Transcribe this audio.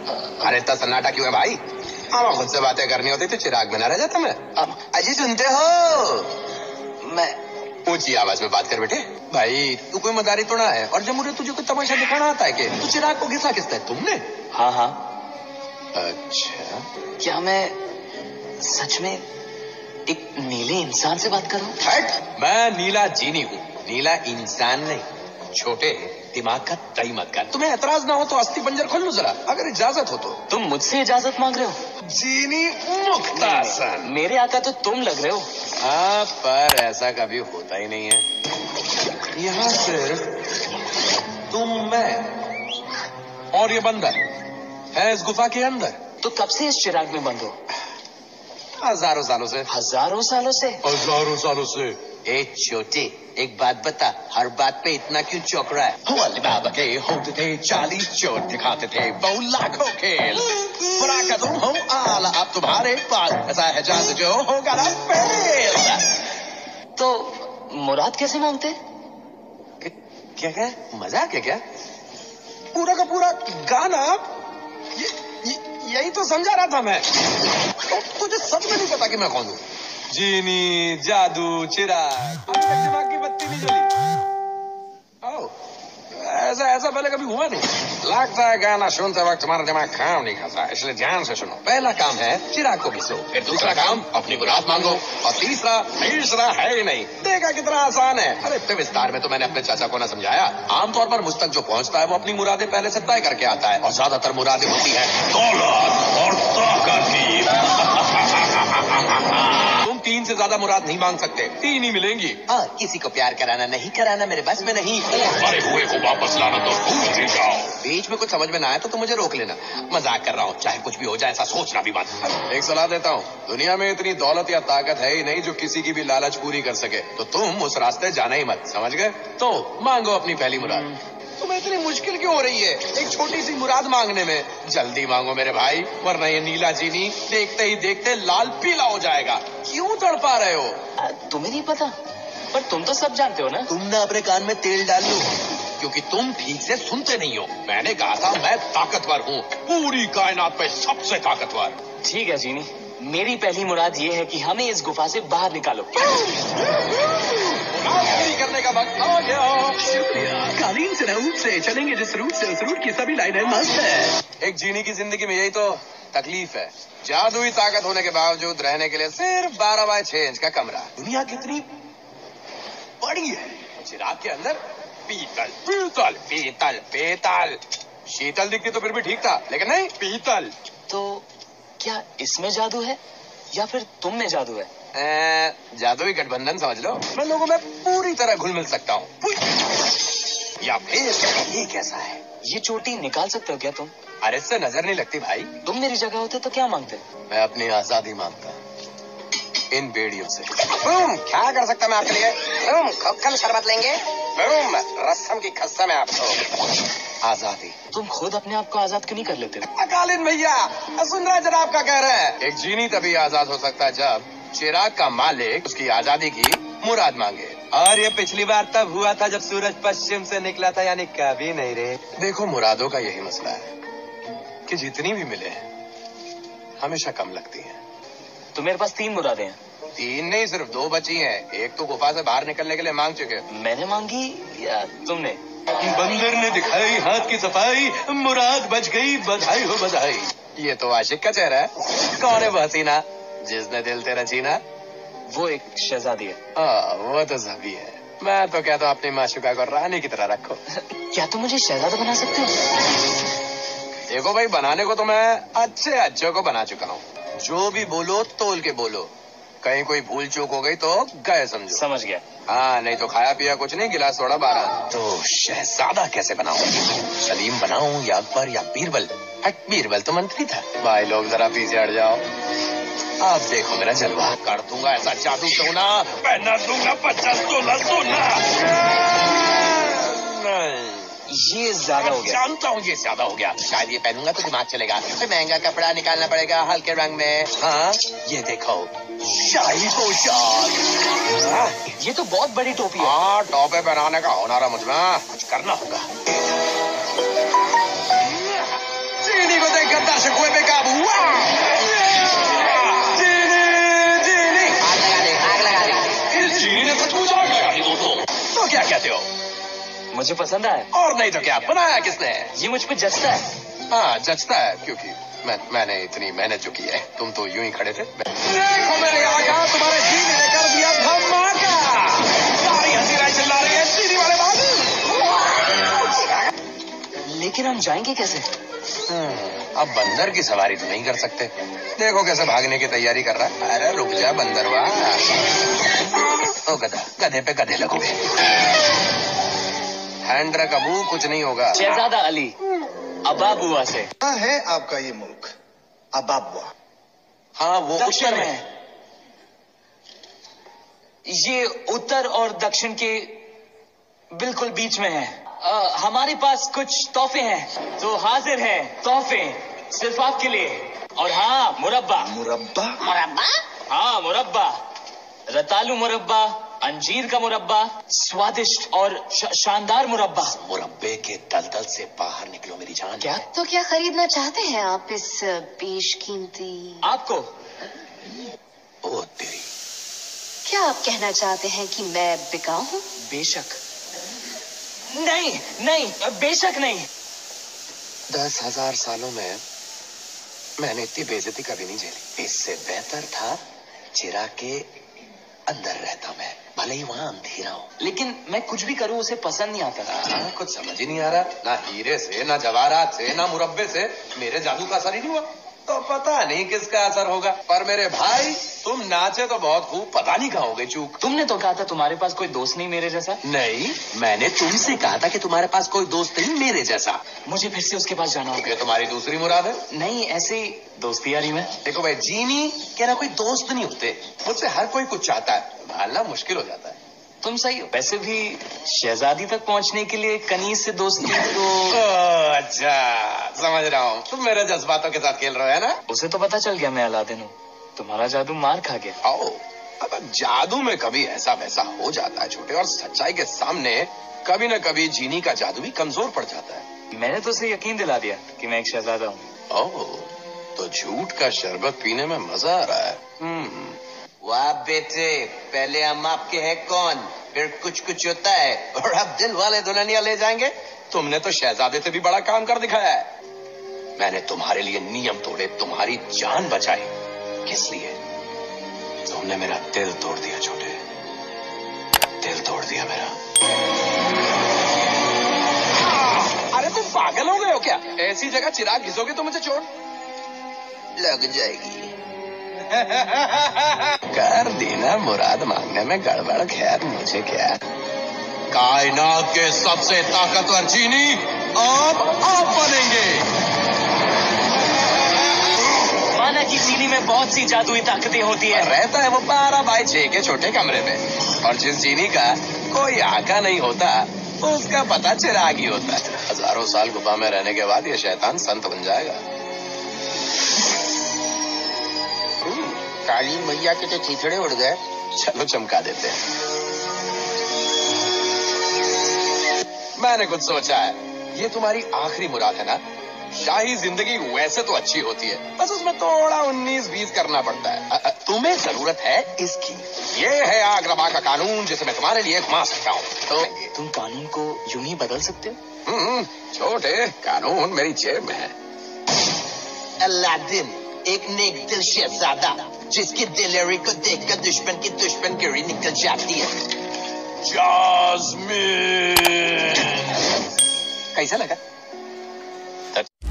अरे इतना सन्नाटा क्यों है भाई? हाँ, खुद से बातें करनी होती तो चिराग में ना रह जाता मैं। अजी सुनते हो? मैं ऊंची आवाज में बात कर बेटे। भाई तू कोई मदारी तो ना है, और जब मुझे तुझे कोई तमाशा दिखाना आता है कि तू चिराग को घिसा किसता है? तुमने? हाँ हाँ। अच्छा, क्या मैं सच में एक नीले इंसान से बात कर रहा हूँ? हट, मैं नीला जीनी हूँ, नीला इंसान नहीं। छोटे दिमाग का दही मत कर। तुम्हें एतराज ना हो तो अस्थि पंजर खोल लो जरा, अगर इजाजत हो तो। तुम मुझसे इजाजत मांग रहे हो? जीनी मुख्तासन। मेरे आका तो तुम लग रहे हो। हाँ, पर ऐसा कभी होता ही नहीं है। यहाँ सिर्फ तुम, मैं और ये बंदर है इस गुफा के अंदर। तो कब से इस चिराग में बंद हो? हजारों सालों से। हजारों सालों से? हजारों सालों से। ए छोटे, एक बात बता, हर बात पे इतना क्यों चौंक रहा है? अली बाबा के होते थे 40 चोट दिखाते थे, बहु लाखों खेल, बुरा कदम हो आला अब तुम्हारे पास, ऐसा है जादू जो होगा ना फेल। तो मुराद कैसे मांगते? क्या क्या मजाक है क्या? पूरा का पूरा गाना यही तो समझा रहा था मैं। तो तुझे सच में नहीं पता कि मैं कौन हूँ? जीनी, जादू, चिराग, दिमाग की बत्ती नहीं जली। ऐसा पहले कभी हुआ नहीं। लगता है गाना सुनते वक्त तुम्हारा दिमाग काम नहीं खाता, इसलिए ध्यान से सुनो। पहला काम है चिराग को घिसो, फिर दूसरा काम अपनी मुराद मांगो, और तीसरा है ही नहीं। देखा कितना आसान है। अरे इतने विस्तार में तो मैंने अपने चाचा को ना समझाया। आमतौर पर मुझ तक जो पहुंचता है वो अपनी मुरादें पहले से तय करके आता है, और ज्यादातर मुरादें होती है दौलत और ताकत की। तुम 3 से ज्यादा मुराद नहीं मांग सकते, 3 ही मिलेंगी। किसी को प्यार कराना नहीं कराना मेरे बस में नहीं। मरे हुए को वापस लाना तो भूल जाओ। बीच में कुछ समझ में ना आए तो तुम मुझे रोक लेना। मजाक कर रहा हूँ, चाहे कुछ भी हो जाए ऐसा सोचना भी मत। एक सलाह देता हूँ, दुनिया में इतनी दौलत या ताकत है ही नहीं जो किसी की भी लालच पूरी कर सके, तो तुम उस रास्ते जाना ही मत, समझ गए? तो मांगो अपनी पहली मुराद। तुम्हें इतनी मुश्किल क्यों हो रही है एक छोटी सी मुराद मांगने में? जल्दी मांगो मेरे भाई, वरना ये नीला जीनी देखते ही देखते लाल पीला हो जाएगा। क्यों तड़पा रहे हो? तुम्हें नहीं पता, पर तुम तो सब जानते हो ना। तुम ना अपने कान में तेल डाल लो, क्योंकि तुम ठीक से सुनते नहीं हो। मैंने कहा था मैं ताकतवर हूँ, पूरी कायनात में सबसे ताकतवर। ठीक है जीनी, मेरी पहली मुराद ये है कि हमें इस गुफा से बाहर निकालो। करने का वक्त आ गया। शुक्रिया। कालीन से रूट से चलेंगे जिस रूट से, उस रूट की सभी लाइनें मस्त है। एक जीनी की जिंदगी में यही तो तकलीफ है, जादुई ताकत होने के बावजूद रहने के लिए सिर्फ 12 बाय 6 इंच का कमरा। दुनिया कितनी बड़ी है, चिराग के अंदर पीतल पीतल पीतल पीतल। शीतल दिखती तो फिर भी ठीक था, लेकिन नहीं, पीतल। तो क्या इसमें जादू है या फिर तुम में जादू है? जादुई गठबंधन समझ लो। मैं लोगों में पूरी तरह घुल मिल सकता हूँ। या फिर ये कैसा है? ये चोटी निकाल सकते हो क्या तुम? अरे इससे नजर नहीं लगती भाई। तुम मेरी जगह होते तो क्या मांगते? मैं अपनी आजादी मांगता, इन बेड़ियों से। क्या कर सकता मैं आपके लिए? कल शरबत लेंगे, रस्म की कसम है आपको। आजादी। तुम खुद अपने आप को आजाद क्यों नहीं कर लेते? कालीन भैया, सुन रहा जनाब का कह रहे हैं। एक जीनी तभी आजाद हो सकता है जब चिराग का मालिक उसकी आजादी की मुराद मांगे। और ये पिछली बार तब हुआ था जब सूरज पश्चिम से निकला था, यानी कभी नहीं रे। देखो मुरादों का यही मसला है कि जितनी भी मिले हमेशा कम लगती हैं। तो मेरे पास 3 मुरादें हैं। 3 नहीं, सिर्फ 2 बची हैं। एक तो गुफा से बाहर निकलने के लिए मांग चुके। मैंने मांगी या तुमने? बंदर ने दिखाई हाथ की सफाई, मुराद बच गई, बधाई हो बधाई। ये तो आशिक का चेहरा है। कौन है वो हसीना जिसने दिल तेरा छीना? वो एक शहजादी है। वो तो सभी है। मैं तो कहता हूँ अपनी माशुका को रानी की तरह रखो। क्या तुम मुझे शहजादा बना सकते हो? देखो भाई, बनाने को तो मैं अच्छे को बना चुका हूँ। जो भी बोलो तोल के बोलो, कहीं कोई भूल चूक हो गई तो गए समझो। समझ गया। हाँ, नहीं तो खाया पिया कुछ नहीं, गिलास थोड़ा 12। तो शहजादा कैसे बनाऊं? सलीम बनाऊं या अकबर या बीरबल? बीरबल तो मंत्री था। भाई लोग जरा पीछे हट जाओ, आप देखो मेरा जलवा। कर दूंगा ऐसा जादू सोना, पहना दूंगा 50 तोला सोना। ये ज्यादा हो गया। जानता हूँ ये ज्यादा हो गया, शायद ये पहनूंगा तो दिमाग चलेगा। फिर महंगा कपड़ा निकालना पड़ेगा हल्के रंग में। हाँ, ये देखो शाही पोशाक। ये तो बहुत बड़ी टोपी है। हाँ, टोपे बनाने का हुनर है मुझमें, कुछ करना होगा। चीनी को देखकर दर्शक हुए बेकाबू। चीनी आग लगा दे। इस चीनी ने सचमुच आग लगा दी दोस्तों। तो क्या कहते हो? मुझे पसंद आया। और नहीं तो क्या, बनाया किसने? ये मुझ पे जचता है। हाँ जचता है, क्योंकि मैंने इतनी मेहनत जो की है। तुम तो यूं ही खड़े थे। देखो मेरे आका, तुम्हारे चीनी ने कर दिया धमाका। सारी हसीनाएं चिल्ला रही है चीनी वाले बाबू। लेकिन हम जाएंगे कैसे? अब बंदर की सवारी तो नहीं कर सकते। देखो कैसे भागने की तैयारी कर रहा है। अरे रुक जा बंदरवा। ओ गधा, गधे पे गधे लगोगे। हैंड रख अबू, कुछ नहीं होगा। शहजादा अली अबाबुआ से। कहाँ है आपका ये मुल्क? अबाबुआ। हाँ वो दक्षिण उत्तर में में। है। ये उत्तर और दक्षिण के बिल्कुल बीच में है। हमारे पास कुछ तोहफे हैं, तो हाजिर है तोहफे सिर्फ आपके लिए। और हाँ, मुरब्बा। मुरब्बा? हाँ मुरब्बा, रतालू मुरब्बा, अंजीर का मुरब्बा, स्वादिष्ट और शानदार मुरब्बा। मुरब्बे के दलदल से बाहर निकलो मेरी जान। क्या? तो क्या खरीदना चाहते हैं आप इस बेशकीमती? आपको? ओ तेरी। क्या आप कहना चाहते हैं कि मैं बिकाऊ हूँ? बेशक नहीं, नहीं, बेशक नहीं। 10,000 सालों में मैंने इतनी बेइज्जती कभी नहीं झेली। इससे बेहतर था चिराग के अंदर रहता मैं, भले ही वहां अंधेरा हो। लेकिन मैं कुछ भी करूं उसे पसंद नहीं आता। कुछ समझ ही नहीं आ रहा। ना हीरे से, ना जवाहरात से, ना मुरब्बे से मेरे जादू का असर ही नहीं हुआ। तो पता नहीं किसका असर होगा। पर मेरे भाई, तुम नाचे तो बहुत खूब, पता नहीं कहाँ हो गई चूक। तुमने तो कहा था तुम्हारे पास कोई दोस्त नहीं मेरे जैसा। नहीं, मैंने तुमसे कहा था कि तुम्हारे पास कोई दोस्त नहीं मेरे जैसा। मुझे फिर से उसके पास जाना होगा। ये तुम्हारी दूसरी मुराद है? नहीं, ऐसे ही दोस्ती यारी में। देखो भाई, जीनी कह रहा कोई दोस्त नहीं होते। मुझसे हर कोई कुछ चाहता है, भालना मुश्किल हो जाता है। तुम सही हो। वैसे भी शहजादी तक पहुंचने के लिए कनीज से दोस्ती तो अच्छा, समझ रहा हूँ। तुम मेरे जज्बातों के साथ खेल रहे हो, है ना? उसे तो पता चल गया मैं अलादीन हूँ। तुम्हारा जादू मार खा गया। आओ, अब जादू में कभी ऐसा वैसा हो जाता है छोटे, और सच्चाई के सामने कभी न कभी जीनी का जादू भी कमजोर पड़ जाता है। मैंने तो उसे यकीन दिला दिया कि मैं एक शहजादा हूँ। ओह, तो झूठ का शरबत पीने में मजा आ रहा है। वाह बेटे, पहले हम आपके हैं कौन, फिर कुछ कुछ होता है, और अब दिल वाले दुल्हनिया ले जाएंगे। तुमने तो शहजादे से भी बड़ा काम कर दिखाया है। मैंने तुम्हारे लिए नियम तोड़े, तुम्हारी जान बचाई। किस लिए? तुमने मेरा दिल तोड़ दिया छोटे, दिल तोड़ दिया मेरा। अरे तुम पागल हो गए हो क्या? ऐसी जगह चिराग घिसोगे तो मुझे चोट लग जाएगी। कर देना मुराद मांगने में गड़बड़, खैर मुझे क्या। कायनात के सबसे ताकतवर जीनी अब आप बनेंगे। माना कि चीनी में बहुत सी जादुई ताकतें होती है। रहता है वो 12x6 के छोटे कमरे में, और जिस जीनी का कोई आका नहीं होता उसका पता चिराग ही होता है। हजारों साल गुफा में रहने के बाद ये शैतान संत बन जाएगा। काली मैया के तो चिथड़े उड़ गए। चलो चमका देते हैं। मैंने कुछ सोचा है। ये तुम्हारी आखिरी मुराद है ना? शाही जिंदगी वैसे तो अच्छी होती है, बस उसमें थोड़ा 19-20 करना पड़ता है। तुम्हें जरूरत है इसकी। ये है आगरबा का कानून, जिसे मैं तुम्हारे लिए घुमा सकता हूँ। तो तुम कानून को यूं ही बदल सकते हो? छोटे, कानून मेरी जेब में है। अलादीन, एक नेक दिल शहजादा, जिसकी दिलेरी को देखकर दुश्मन की दुश्मनगिरी निकल जाती है। जास्मिन, कैसा लगा?